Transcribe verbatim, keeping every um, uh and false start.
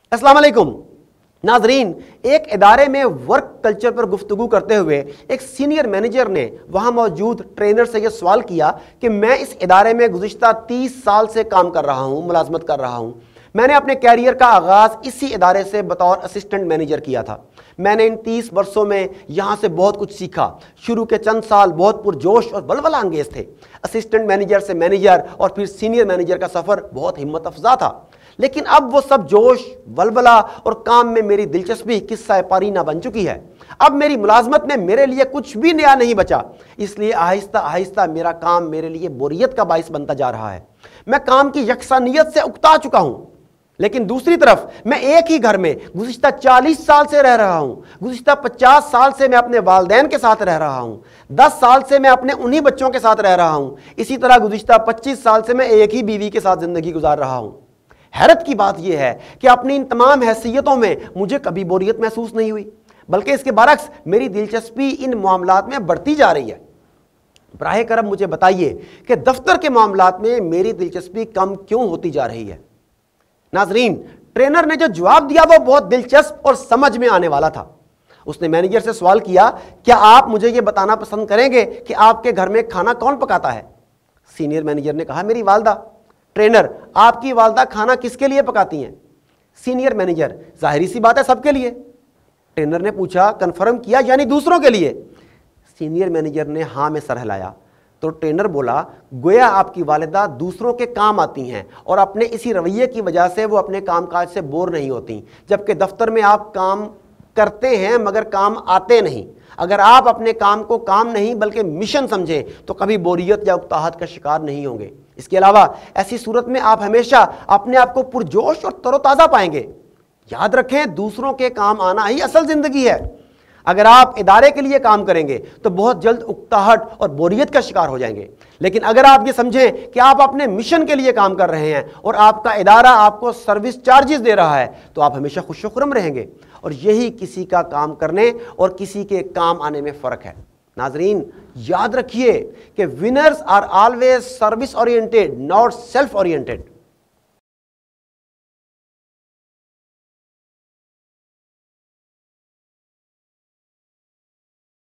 अस्सलाम वालेकुम नाजरीन, एक इदारे में वर्क कल्चर पर गुफ्तगू करते हुए एक सीनियर मैनेजर ने वहाँ मौजूद ट्रेनर से यह सवाल किया कि मैं इस इदारे में गुज़िश्ता तीस साल से काम कर रहा हूँ, मुलाजमत कर रहा हूँ। मैंने अपने कैरियर का आगाज़ इसी इदारे से बतौर असिस्टेंट मैनेजर किया था। मैंने इन तीस वर्षों में यहाँ से बहुत कुछ सीखा। शुरू के चंद साल बहुत पुरजोश और बलबला अंगेज थे। असिस्टेंट मैनेजर से मैनेजर और फिर सीनियर मैनेजर का सफ़र बहुत हिम्मत अफजा था। लेकिन अब वो सब जोश, बलबला और काम में मेरी दिलचस्पी किस्सा पारीना बन चुकी है। अब मेरी मुलाजमत में मेरे लिए कुछ भी नया नहीं बचा, इसलिए आहिस्ता आहिस्ता मेरा काम मेरे लिए बोरियत का बाइस बनता जा रहा है। मैं काम की यकसानियत से उकता चुका हूँ। लेकिन दूसरी तरफ मैं एक ही घर में गुज़िश्ता चालीस साल से रह रहा हूँ। गुज़िश्ता पचास साल से मैं अपने वालदैन के साथ रह रहा हूँ। दस साल से मैं अपने उन्हीं बच्चों के साथ रह रहा हूँ। इसी तरह गुज़िश्ता पच्चीस साल से मैं एक ही बीवी के साथ ज़िंदगी गुजार रहा हूँ। हैरत की बात यह है कि अपनी इन तमाम हैसियतों में मुझे कभी बोरियत महसूस नहीं हुई, बल्कि इसके बरक्स मेरी दिलचस्पी इन मामलात में बढ़ती जा रही है। बराह करम मुझे बताइए कि दफ्तर के मामलात में मेरी दिलचस्पी कम क्यों होती जा रही है। नाजरीन, ट्रेनर ने जो जवाब दिया वो बहुत दिलचस्प और समझ में आने वाला था। उसने मैनेजर से सवाल किया, क्या आप मुझे ये बताना पसंद करेंगे कि आपके घर में खाना कौन पकाता है? सीनियर मैनेजर ने कहा, मेरी वालदा। ट्रेनर, आपकी वालदा खाना किसके लिए पकाती हैं? सीनियर मैनेजर, जाहिर सी बात है, सबके लिए। ट्रेनर ने पूछा, कंफर्म किया, यानी दूसरों के लिए? सीनियर मैनेजर ने हाँ में सर हिलाया। तो ट्रेनर बोला, गोया आपकी वालिदा दूसरों के काम आती हैं और अपने इसी रवैये की वजह से वो अपने कामकाज से बोर नहीं होती, जबकि दफ्तर में आप काम करते हैं मगर काम आते नहीं। अगर आप अपने काम को काम नहीं बल्कि मिशन समझें तो कभी बोरियत या उकताहट का शिकार नहीं होंगे। इसके अलावा ऐसी सूरत में आप हमेशा अपने आप को पुरजोश और तरोताज़ा पाएंगे। याद रखें, दूसरों के काम आना ही असल जिंदगी है। अगर आप इदारे के लिए काम करेंगे तो बहुत जल्द उकताहट और बोरियत का शिकार हो जाएंगे। लेकिन अगर आप ये समझें कि आप अपने मिशन के लिए काम कर रहे हैं और आपका इदारा आपको सर्विस चार्जेस दे रहा है, तो आप हमेशा खुश-ओ-खुर्रम रहेंगे। और यही किसी का काम करने और किसी के काम आने में फ़र्क है। नाजरीन, याद रखिए कि winners are always service oriented, not self oriented.